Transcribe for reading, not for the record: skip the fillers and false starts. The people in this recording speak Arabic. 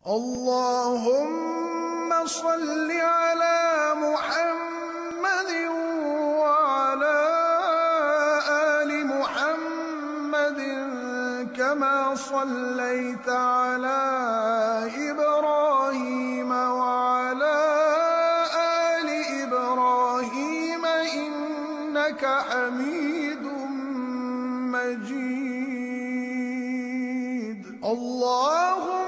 اللهم صل على محمد وعلى آل محمد كما صليت على إبراهيم وعلى آل إبراهيم إنك حميد مجيد. اللهم